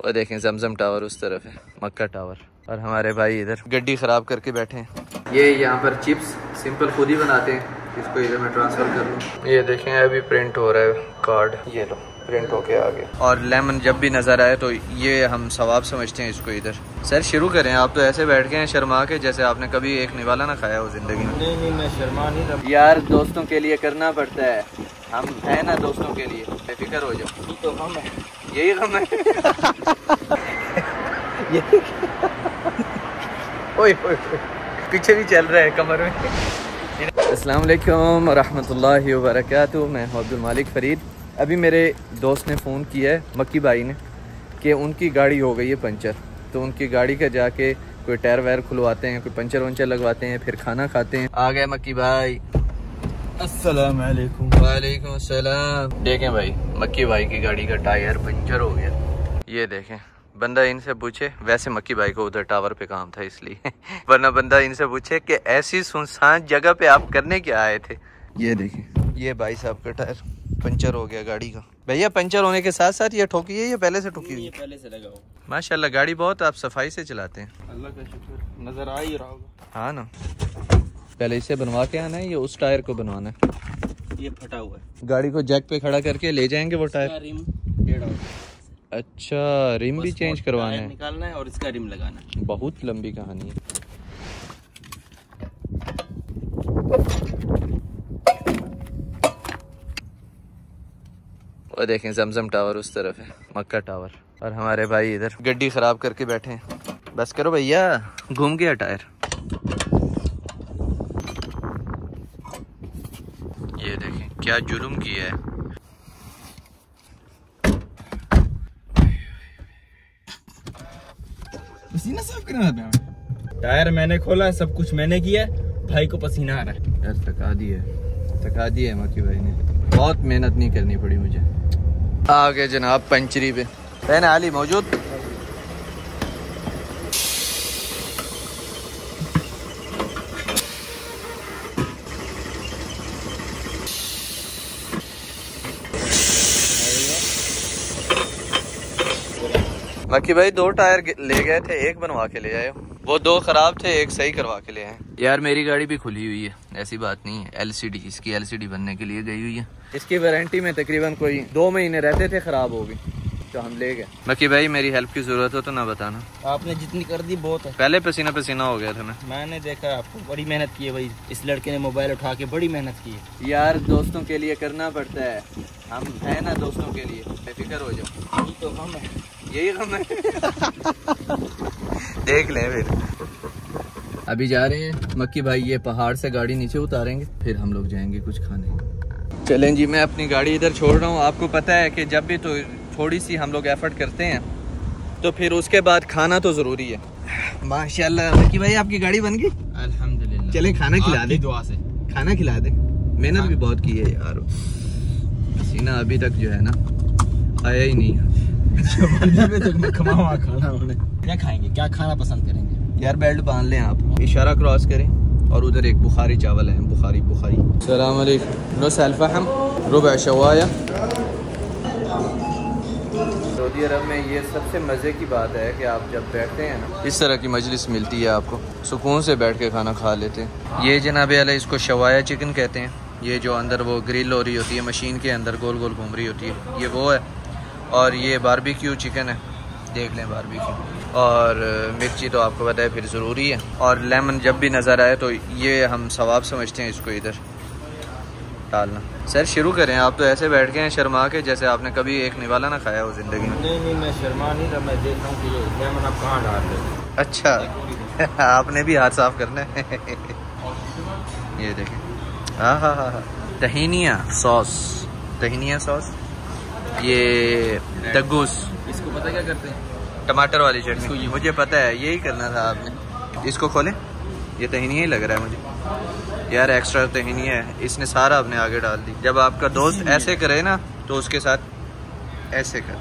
वो देखें जमजम टावर उस तरफ है, मक्का टावर, और हमारे भाई इधर गड्डी ख़राब करके बैठे हैं। ये यहाँ पर चिप्स सिंपल खुद ही बनाते हैं, इसको इधर मैं ट्रांसफ़र कर लूँ। ये देखें अभी प्रिंट हो रहा है कार्ड, ये लो प्रिंट होके आ गया। और लेमन जब भी नज़र आए तो ये हम सवाब समझते हैं इसको इधर। सर शुरू करें, आप तो ऐसे बैठ गए हैं शर्मा के, जैसे आपने कभी एक निवाला ना खाया हो ज़िंदगी में। नहीं मैं शर्मा नहीं रहा यार, दोस्तों के लिए करना पड़ता है, हम है ना दोस्तों के लिए, बेफिक्र हो जाओ। तो हम है, यही हम है। ओए पीछे भी चल रहा है कमर में। अस्सलाम वालेकुम रहमतुल्लाहि व बरकातुहू। मैं हूं अब्दुल मालिक फ़रीद। अभी मेरे दोस्त ने फ़ोन किया है, मक्की भाई ने, कि उनकी गाड़ी हो गई है पंचर, तो उनकी गाड़ी का जाके कोई टायर वायर खुलवाते हैं, कोई पंचर वंचर लगवाते हैं, फिर खाना खाते हैं। आ गए मक्की भाई। अस्सलाम वालेकुम। वालेकुम अस्सलाम। देखें भाई, मक्की भाई की गाड़ी का टायर पंचर हो गया। ये देखें, बंदा इनसे पूछे, वैसे मक्की भाई को उधर टावर पे काम था इसलिए वरना बंदा इनसे पूछे कि ऐसी सुनसान जगह पे आप करने क्या आए थे। ये देखें, ये भाई साहब का टायर पंचर हो गया गाड़ी का। भैया पंचर होने के साथ साथ ये ठोकी है या पहले से ठोकी हुई? पहले से लगा हुआ। माशाल्लाह, गाड़ी बहुत आप सफाई से चलाते हैं। अल्लाह का शुक्र, नजर आ ही रहा होगा। हाँ ना, पहले इसे बनवा के आना है या उस टायर को बनवाना है? ये फटा हुआ है। गाड़ी को जैक पे खड़ा करके ले जाएंगे वो टायर। रिम टेढ़ा हो गया। अच्छा, रिम भी चेंज करवाना है, निकालना है और इसका रिम लगाना है। बहुत लंबी कहानी है। वो देखें जमजम टावर उस तरफ है, मक्का टावर, और हमारे भाई इधर गड्डी खराब करके बैठे हैं। बस करो भैया, घूम गया टायर। ये देखें क्या जुल्म किया है। पसीना साफ करना था। टायर मैंने खोला, सब कुछ मैंने किया, भाई को पसीना आ रहा है। यार थका दिया मक्की भाई ने, बहुत मेहनत नहीं करनी पड़ी मुझे। आ गए जनाब पंचरी पे। बहन आली मौजूद? मक्की भाई 2 टायर ले गए थे, एक बनवा के ले आए। वो 2 खराब थे, एक सही करवा के ले आए। यार मेरी गाड़ी भी खुली हुई है, ऐसी बात नहीं है। एलसीडी, इसकी एलसीडी बनने के लिए गई हुई है। इसकी वारंटी में तकरीबन कोई 2 महीने रहते थे, खराब हो गई तो हम ले गए। मक्की भाई मेरी हेल्प की जरूरत हो तो ना बताना। आपने जितनी कर दी बहुत है। पहले पसीना पसीना हो गया था मैंने देखा आपको, बड़ी मेहनत की है भाई। इस लड़के ने मोबाइल उठा के बड़ी मेहनत की है। यार दोस्तों के लिए करना पड़ता है, हम है ना दोस्तों के लिए, बेफिक्र हो जाओ। तो हम है, यही हम है। देख ले फिर। अभी जा रहे हैं मक्की भाई, ये पहाड़ से गाड़ी नीचे उतारेंगे, फिर हम लोग जाएंगे कुछ खाने। चलें जी, मैं अपनी गाड़ी इधर छोड़ रहा हूँ। आपको पता है कि जब भी तो थोड़ी सी हम लोग एफर्ट करते हैं तो फिर उसके बाद खाना तो ज़रूरी है। माशाल्लाह मक्की भाई आपकी गाड़ी बन गई, अल्हम्दुलिल्लाह। चलें खाना खिला दे, दुआ से खाना खिला दे। मेहनत भी बहुत की है यार, पसीना अभी तक जो है ना आया ही नहीं है। क्या खाएंगे, क्या खाना पसंद करेंगे? यार बेल्ट बांध लें आप, इशारा क्रॉस करें, और उधर एक बुखारी चावल है, बुखारी। अस्सलाम वालेकुम। नो सल्फहम रुबा शवाया। सऊदी अरब में ये सबसे मज़े की बात है कि आप जब बैठते हैं ना, इस तरह की मजलिस मिलती है आपको, सुकून से बैठ के खाना खा लेते हैं। ये जनाबे अला इसको शवाया चिकन कहते हैं। ये जो अंदर वो ग्रिल हो रही होती है, मशीन के अंदर गोल गोल घूम रही होती है, ये वो है। और ये बारबेक्यू चिकन है, देख लें बारबेक्यू। और मिर्ची तो आपको पता है फिर ज़रूरी है। और लेमन जब भी नज़र आए तो ये हम सवाब समझते हैं इसको इधर डालना। सर शुरू करें, आप तो ऐसे बैठ गए हैं शर्मा के, जैसे आपने कभी एक निवाला ना खाया हो ज़िंदगी में। नहीं मैं शर्मा नहीं रहा, मैं देख रहा हूँ कि ये लेमन आप कहाँ डाल रहे हो। अच्छा आपने भी हाथ साफ करना है। ये देखें, हाँ, तहीनिया सॉस, ये दग्गूस। इसको पता क्या करते हैं? टमाटर वाली चटनी। मुझे पता है, यही करना था आपने। इसको खोलें, ये तहीनिया ही लग रहा है मुझे। यार एक्स्ट्रा तहीनिया है, इसने सारा अपने आगे डाल दी। जब आपका दोस्त ऐसे करे ना तो उसके साथ ऐसे कर।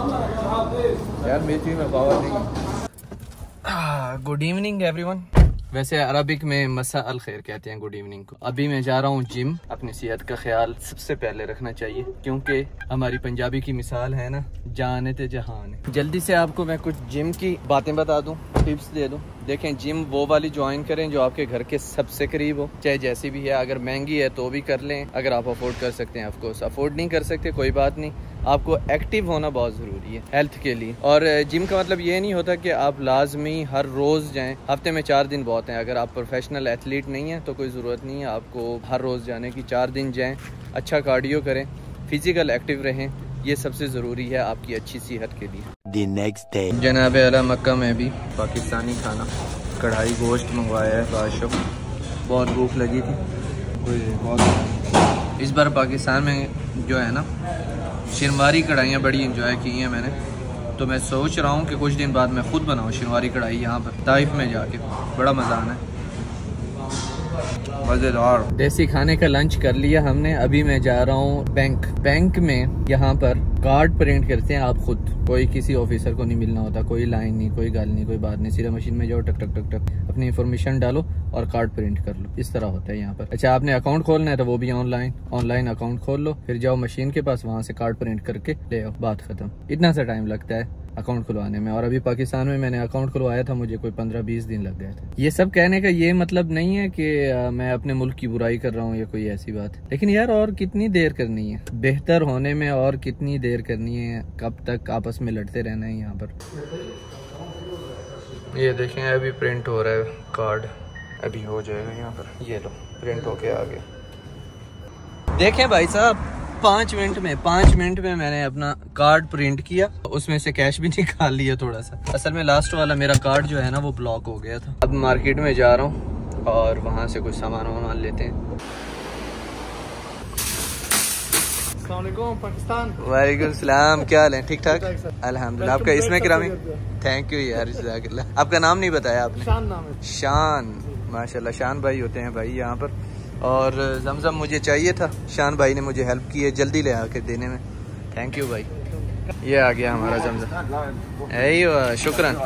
यार मिर्ची में पावर नहीं। Good evening everyone. वैसे अरबिक में मसा अल खैर कहते हैं गुड इवनिंग को। अभी मैं जा रहा हूँ जिम। अपनी सेहत का ख्याल सबसे पहले रखना चाहिए, क्योंकि हमारी पंजाबी की मिसाल है ना, जान ते जहान है। जल्दी से आपको मैं कुछ जिम की बातें बता दूं, टिप्स दे दूं। देखें, जिम वो वाली ज्वाइन करें जो आपके घर के सबसे करीब हो, चाहे जैसी भी है। अगर महंगी है तो भी कर लें, अगर आप अफोर्ड कर सकते हैं। ऑफकोर्स अफोर्ड नहीं कर सकते कोई बात नहीं, आपको एक्टिव होना बहुत ज़रूरी है हेल्थ के लिए। और जिम का मतलब ये नहीं होता कि आप लाजमी हर रोज़ जाएं, हफ्ते में 4 दिन बहुत हैं। अगर आप प्रोफेशनल एथलीट नहीं हैं तो कोई ज़रूरत नहीं है आपको हर रोज़ जाने की। 4 दिन जाएं, अच्छा कार्डियो करें, फिज़िकल एक्टिव रहें, ये सबसे ज़रूरी है आपकी अच्छी सेहत के लिए। The next day. जनाब आला मक्का में भी पाकिस्तानी खाना, कढ़ाई गोश्त मंगवाया है बादशाह, बहुत भूख लगी थी। इस बार पाकिस्तान में जो है ना, शिनवारी कढ़ाइयाँ बड़ी इंजॉय की हैं मैंने, तो मैं सोच रहा हूँ कि कुछ दिन बाद मैं खुद बनाऊँ शिनवारी कढ़ाई यहाँ पर ताइफ में जाके। बड़ा मज़ा आना है, मज़ेदार। देसी खाने का लंच कर लिया हमने। अभी मैं जा रहा हूँ बैंक में। यहाँ पर कार्ड प्रिंट करते हैं आप खुद, कोई किसी ऑफिसर को नहीं मिलना होता, कोई लाइन नहीं, कोई गाल नहीं, कोई बात नहीं। सीधा मशीन में जाओ, टक टक टक टक अपनी इन्फॉर्मेशन डालो और कार्ड प्रिंट कर लो। इस तरह होता है यहाँ पर। अच्छा, आपने अकाउंट खोलना है तो वो भी ऑनलाइन अकाउंट खोल लो, फिर जाओ मशीन के पास, वहाँ से कार्ड प्रिंट करके ले आओ, बात खत्म। इतना सा टाइम लगता है अकाउंट खुलवाने में। और अभी पाकिस्तान में मैंने अकाउंट खुलवाया था, मुझे कोई 15-20 दिन लग गए थे। ये सब कहने का ये मतलब नहीं है कि मैं अपने मुल्क की बुराई कर रहा हूँ या कोई ऐसी बात, लेकिन यार और कितनी देर करनी है बेहतर होने में, और कितनी देर करनी है, कब तक आपस में लड़ते रहना है यहाँ पर। ये देखें, अभी प्रिंट हो रहा है कार्ड, अभी हो जाएगा यहाँ पर। ये लो, प्रिंट होके आ गया। देखें भाई साहब, 5 मिनट में मैंने अपना कार्ड प्रिंट किया, उसमें से कैश भी निकाल लिया थोड़ा सा। असल में लास्ट वाला मेरा कार्ड जो है ना वो ब्लॉक हो गया था। अब मार्केट में जा रहा हूँ और वहाँ से कुछ सामान लेते हैं। पाकिस्तान। वालेकुम सलाम, क्या हाल है? ठीक ठाक अल्हम्दुलिल्लाह। आपका इसमें किरामी? थैंक यू यार, जज़ाकल्लाह। आपका नाम नहीं बताया आपने? शान नाम है। शान, माशाल्लाह। शान भाई होते हैं भाई यहाँ पर। और जमजम मुझे चाहिए था, शान भाई ने मुझे हेल्प की है जल्दी ले आके देने में। थैंक यू भाई। ये आ गया हमारा जमजम। ऐ शुक्रान।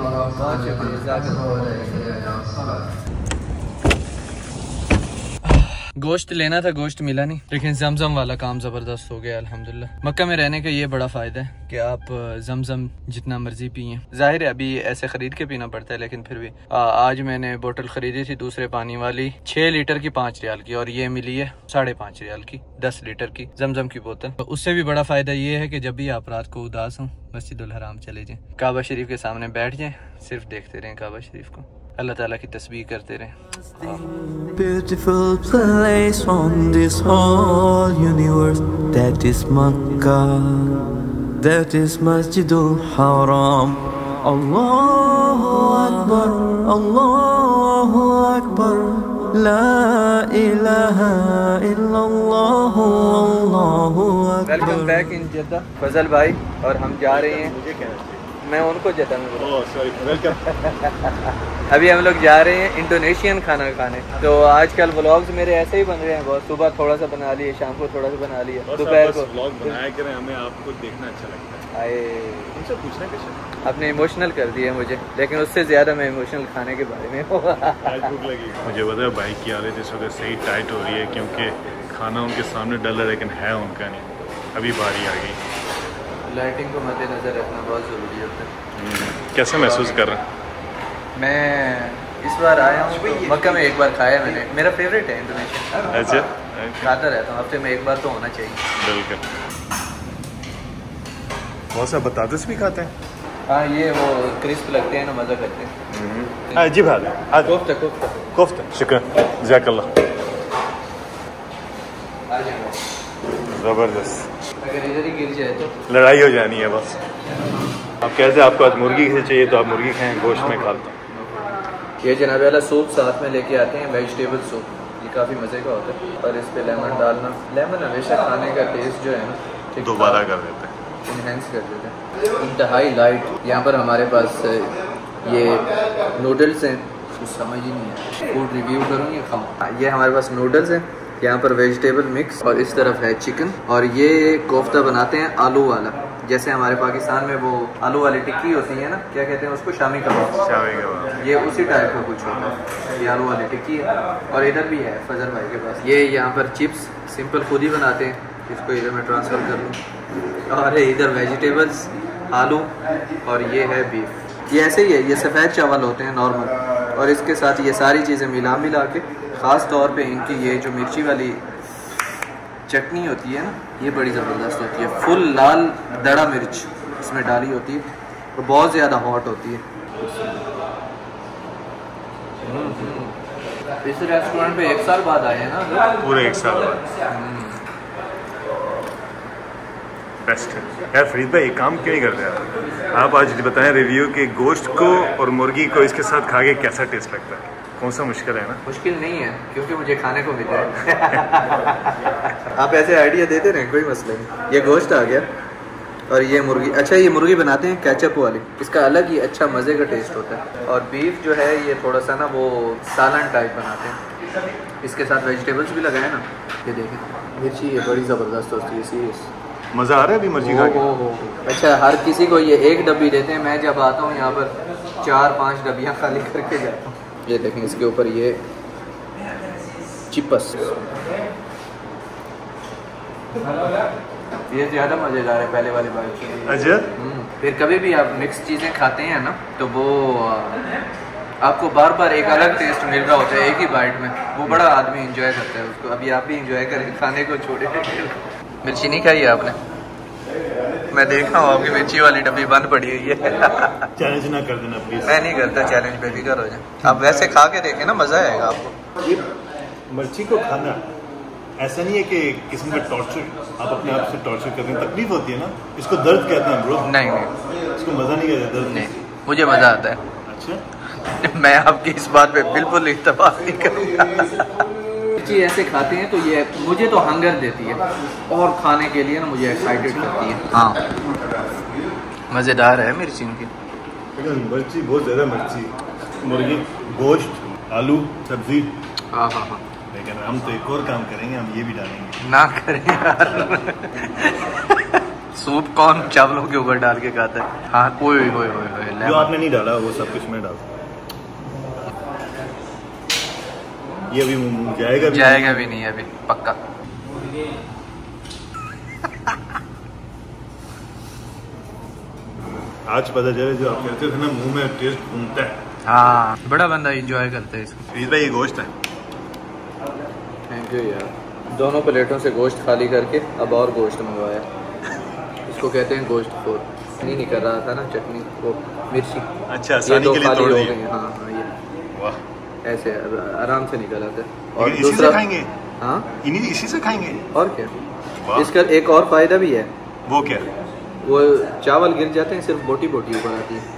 गोश्त लेना था, गोश्त मिला नहीं, लेकिन जमजम वाला काम ज़बरदस्त हो गया अल्हम्दुलिल्लाह। मक्का में रहने का ये बड़ा फ़ायदा है कि आप जमजम जितना मर्जी पिए। ज़ाहिर है अभी ऐसे ख़रीद के पीना पड़ता है, लेकिन फिर भी आज मैंने बोतल ख़रीदी थी दूसरे पानी वाली, 6 लीटर की 5 रियाल की, और ये मिली है 5.5 रियाल की 10 लीटर की जमजम की बोतल। तो उससे भी बड़ा फ़ायदा ये है कि जब भी आप रात को उदास हों, मस्जिदुल हराम चले जाएँ, काबा शरीफ के सामने बैठ जाएँ, सिर्फ देखते रहें काबा शरीफ को, अल्लाह ताला की तस्बीह करते रहें। Beautiful place on this whole universe, that is Makkah, that is Masjidul Haram. Allahu Akbar, Allahu Akbar, La ilaha illallah, Allahu Akbar. Welcome back in Jeddah, Fazal भाई और हम जा रहे हैं, मैं उनको जद्दा में बोला। Sorry, welcome. अभी हम लोग जा रहे हैं इंडोनेशियन खाना खाने। तो आजकल व्लॉग्स मेरे ऐसे ही बन रहे हैं बहुत, सुबह थोड़ा सा बना लिए, शाम को थोड़ा सा बना लिया, दोपहर को व्लॉग बनाया करें, हमें आपको देखना अच्छा लगता है। आए उनसे पूछना कैसे? आपने इमोशनल कर दिया मुझे, लेकिन उससे ज़्यादा मैं इमोशनल खाने के बारे में हूँ। मुझे पता है बाइक की हालत इस वक्त सही टाइट हो रही है, क्योंकि खाना उनके सामने डल है लेकिन है उनका नहीं। अभी बारी आ गई। लाइटिंग को मद्देनजर रखना बहुत ज़रूरी होता है। कैसे महसूस कर रहे हैं? मैं इस बार आया हूँ मक्का में, एक बार खाया मैंने, मेरा फेवरेट है इंडोनेशिया। अच्छा, खाता रहता हूँ, हफ्ते में एक बार तो होना चाहिए। बिल्कुल। बहुत सा बताते भी खाते हैं। हाँ, ये वो क्रिस्प लगते हैं ना, मज़ा करते हैं। अजीब हाल है। कोफ्ता शुक्रिया, जज़ाकल्लाह। ज़बरदस्त। अगर इधर ही गिर जाए तो लड़ाई हो जानी है बस। आप कैसे, आपको आज मुर्गी से चाहिए तो आप मुर्गी खाएं, गोश्त में खाता हूँ। ये जनाब वाला सूप साथ में लेके आते हैं, वेजिटेबल सूप, ये काफ़ी मज़े का होता है। और इस पे लेमन डालना, लेमन हमेशा खाने का टेस्ट जो है ना दोबारा कर देते हैं, इन्हेंस कर देते हैं। इंतहाई लाइट। यहाँ पर हमारे पास ये नूडल्स हैं, कुछ समझ ही नहीं है, फूड रिव्यू करूँ या खाऊँ। ये हमारे पास नूडल्स हैं, यहाँ पर वेजिटेबल मिक्स, और इस तरफ है चिकन, और ये कोफ्ता बनाते हैं आलू वाला, जैसे हमारे पाकिस्तान में वो आलू वाली टिक्की होती है ना, क्या कहते हैं उसको, शामी कबाब, ये उसी टाइप का कुछ होता है। ये आलू वाली टिक्की है। और इधर भी है फजल भाई के पास, ये यहाँ पर चिप्स सिंपल खुद ही बनाते हैं, इसको इधर मैं ट्रांसफ़र कर लूँ। और इधर वेजिटेबल्स, आलू, और ये है बीफ। ये ऐसे ही है, ये सफ़ेद चावल होते हैं नॉर्मल, और इसके साथ ये सारी चीज़ें मिला के, ख़ास तौर पे इनकी ये जो मिर्ची वाली चटनी होती है ना, ये बड़ी ज़बरदस्त होती है। फुल लाल दड़ा मिर्च इसमें डाली होती है और बहुत ज़्यादा हॉट होती है। इस रेस्टोरेंट पे 1 साल बाद आए हैं ना, पूरे 1 साल बाद। बेस्ट है यार। फरीद भाई एक काम क्यों नहीं करते आप आज बताएं रिव्यू के गोश्त को और मुर्गी को इसके साथ खा के कैसा टेस्ट लगता है? कौन सा मुश्किल है ना? मुश्किल नहीं है क्योंकि मुझे खाने को मिल रहा है। आप ऐसे आइडिया देते रहें, कोई मसला नहीं। ये गोश्त आ गया और ये मुर्गी। अच्छा, ये मुर्गी बनाते हैं केचप वाली, इसका अलग ही अच्छा मज़े का टेस्ट होता है। और बीफ जो है ये थोड़ा सा ना वो सालन टाइप बनाते हैं, इसके साथ वेजिटेबल्स भी लगाए ना। ये देखें मिर्ची, ये बड़ी ज़बरदस्त होती है, सीरियस मज़ा आ रहा है अभी मिर्ची खा के। अच्छा, हर किसी को ये 1 डब्बी देते हैं। मैं जब आता हूँ यहाँ पर 4-5 डब्बियाँ खाली करके जाता हूँ। ये देखें इसके ऊपर ये चिपस, ये ज़्यादा मज़ेदार है पहले वाली बाइट से। अच्छा, फिर कभी भी आप मिक्स चीज़ें खाते हैं ना, तो वो आपको बार बार एक अलग टेस्ट मिल रहा होता है एक ही बाइट में। वो बड़ा आदमी इंजॉय करता है उसको। अभी आप भी इंजॉय करें, खाने को छोड़े। मिर्ची नहीं खाई है आपने? मैं देखा हूँ आपकी मिर्ची वाली डब्बी बंद पड़ी हुई है। चैलेंज ना कर देना प्लीज। मैं नहीं करता चैलेंज, बेफिक्र हो जाए। आप वैसे खा के देखें ना, मज़ा आएगा आपको। ये मिर्ची को खाना ऐसा नहीं है कि किस्म का टॉर्चर, आप अपने आप से टॉर्चर करते हैं। तकलीफ होती है ना, इसको दर्द कहते हैं ब्रो। नहीं, इसको मज़ा नहीं कहते, दर्द नहीं, मुझे मज़ा आता है। अच्छा, मैं आपकी इस बात पे बिल्कुल इत्तेफाक नहीं करूँगा। मिर्ची ऐसे खाते हैं तो ये मुझे तो हंगर देती है और खाने के लिए ना मुझे एक्साइटेड करती है। हाँ, मज़ेदार है मिर्ची इनकी। मिर्ची बहुत ज़्यादा मिर्ची, मुर्गी, गोश्त, आलू, सब्जी। हाँ हाँ हाँ। लेकिन हम तो एक और काम करेंगे, हम ये भी डालेंगे। ना करें यार। सूप कौन चावलों के ऊपर डाल के खाता है? हाँ, कोई जो आपने नहीं डाला वो सब कुछ मैं डालता। ये अभी जाएगा भी नहीं अभी, पक्का। आज पता चले जो आप कहते थे ना, मुंह में टेस्ट घूमता है। हाँ, बड़ा बंदा एंजॉय करता है इसको। फरीद भाई ये गोश्त है। थैंक यू यार। दोनों प्लेटों से गोश्त खाली करके अब और गोश्त मंगवाया। इसको कहते हैं गोश्त खोर। नहीं कर रहा था ना चटनी वो मिर्ची। अच्छा, आसानी के लिए तोड़ दी। हाँ हाँ, ये वाह, ऐसे आराम से निकल आते हैं। और इसी से खाएंगे? हाँ, इसी से खाएंगे। और क्या, इसका एक और फायदा भी है। वो क्या? वो चावल गिर जाते हैं, सिर्फ बोटी बोटी ऊपर आती है।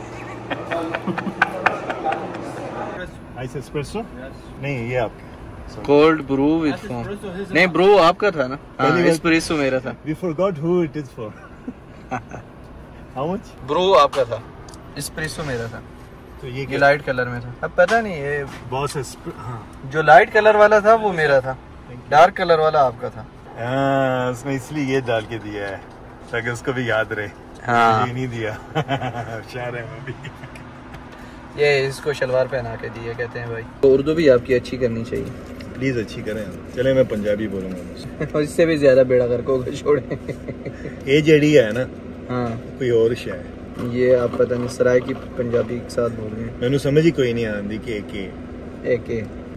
Ice espresso? नहीं, ये आपका कोल्ड ब्रू विद फोम। नहीं, ब्रू आपका था ना? हाँ, एस्प्रेसो मेरा था। We forgot who it is for. How much? Brew आपका था, एस्प्रेसो मेरा था। तो ये लाइट कलर में था। अब पता नहीं, ये बॉस हाँ, जो लाइट कलर वाला था वो मेरा था, डार्क कलर वाला आपका था। हाँ, उसमें इसलिए ये डाल के दिया है ताकि उसको भी याद रहे। हाँ, ये नहीं दिया। होशियार है वो भी। ये इसको शलवार पहना के दिया कहते हैं भाई। तो उर्दू भी आपकी अच्छी करनी चाहिए, प्लीज अच्छी करें। चले मैं पंजाबी बोलूँगा। और इससे भी ज्यादा बेड़ा करको छोड़े। ये जेडी है ना? हाँ, कोई और शायद ये आप पता नहीं सराय की पंजाबी के साथ बोल रहे हैं। मैंने समझ ही कोई नहीं आती कि एक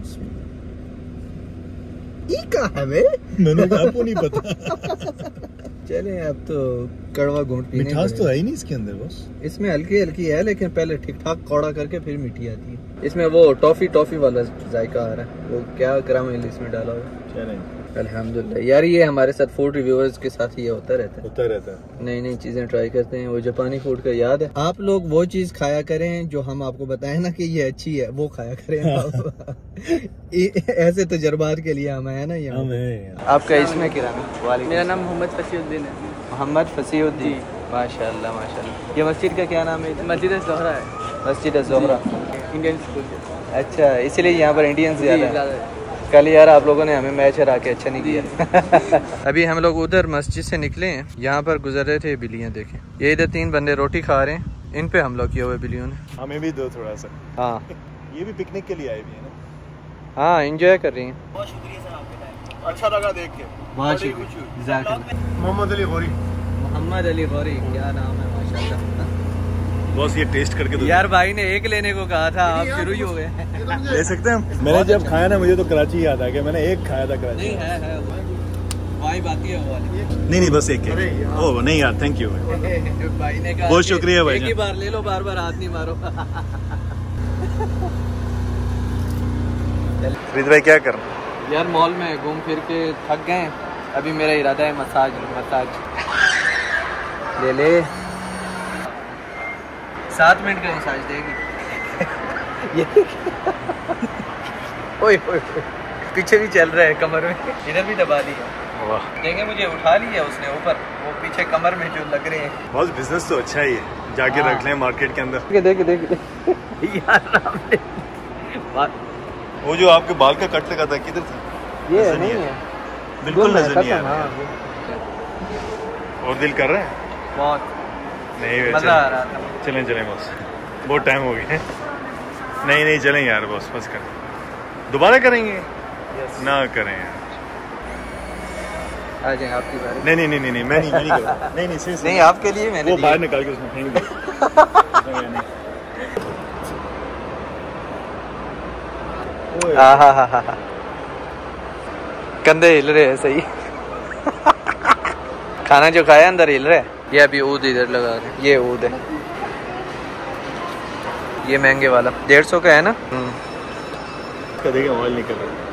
मैंने आपको नहीं पता। चले, अब तो कड़वा घूंट पीने। मिठास तो है ही नहीं इसके अंदर, बस इसमें हल्की हल्की है, लेकिन पहले ठीक ठाक कौड़ा करके फिर मीठी आती है। इसमें वो टॉफी वाला जायका आ रहा है। वो क्या करामेल इसमें डाला हुआ। चलें, अल्हम्दुलिल्लाह यार, ये हमारे साथ फूड रिव्यूअर्स के साथ ये होता रहता है। नई नई चीजें ट्राई करते हैं। वो जापानी फूड का याद है, आप लोग वो चीज खाया करें जो हम आपको बताएं ना कि ये अच्छी है, वो खाया करें। ऐसे तजर्बात के लिए हम है ना यहाँ। आपका इसमें किराना? मेरा नाम मोहम्मद फसीउद्दीन है। मोहम्मद फसीउद्दीन, माशाल्लाह माशाल्लाह। ये मस्जिद का क्या नाम है? मस्जिद ज़ोहरा है। मस्जिद ज़ोहरा, इंडियन स्कूल। अच्छा, इसलिए यहाँ पर इंडियंस ज़्यादा है। कल यार आप लोगों ने हमें मैच हरा के अच्छा नहीं किया। अभी हम लोग उधर मस्जिद से निकले हैं, यहाँ पर गुजर रहे थे बिल्लियाँ देखें। ये इधर 3 बंदे रोटी खा रहे हैं, इन पे हमला किया हुआ बिल्लियों ने। हमें भी दो थोड़ा सा। हाँ ये भी पिकनिक के लिए आए भी है ना। हाँ एंजॉय कर रही हैं। बहुत शुक्रिया सर आपका, अच्छा लगा देख के। बहुत शुक्रिया। मोहम्मद अली गौरी। मोहम्मद अली गौरी क्या नाम है माशाल्लाह। बॉस ये टेस्ट करके दो यार भाई ने एक लेने को कहा था, आप शुरू ही हो गए। ले सकते हैं हम? मैंने जब खाया ना मुझे तो कराची याद आ गया, मैंने एक खाया था कराची। नहीं है वाइब आती है वो वाली। नहीं बस एक ओह नहीं यार थैंक यू भाई ने कहा बहुत शुक्रिया भाई। एक ही बार ले लो, बार बार हाथ नहीं मारो। फरीद भाई क्या कर? यार मॉल में घूम फिर के थक गए, अभी मेरा इरादा है मसाज ले 7 मिनट का मसाज देगी। ये ओए पीछे भी चल रहा है कमर में, इधर भी दबा दिया। देखें मुझे उठा लिया उसने ऊपर, वो पीछे कमर में जो लग रहे हैं। बहुत बिजनेस तो अच्छा ही है, जाके रख लें मार्केट के अंदर। देख यार वो जो आपके बाल का कट लगा था किधर था? ये नहीं है, बिल्कुल नजर नहीं आ रहा। और दिल कर रहा है बहुत, नहीं मजा आ रहा था। चलें बस, बहुत टाइम हो गया। नहीं चलें यार बस करें, दोबारा करेंगे ना करें यार। आ जाए आपकी बारी। नहीं मैं नहीं करूँगा। नहीं नहीं आपके लिए मैंने वो बाहर निकाल के उसमें फेंक दिया। कंधे हिल रहे हैं सही। खाना जो खाया अंदर हिल रहा है। ये अभी ऊद इधर लगा रहे हैं, ये ऊद है, ये महंगे वाला 150 का है ना। देखिए ऑयल निकल रहा है।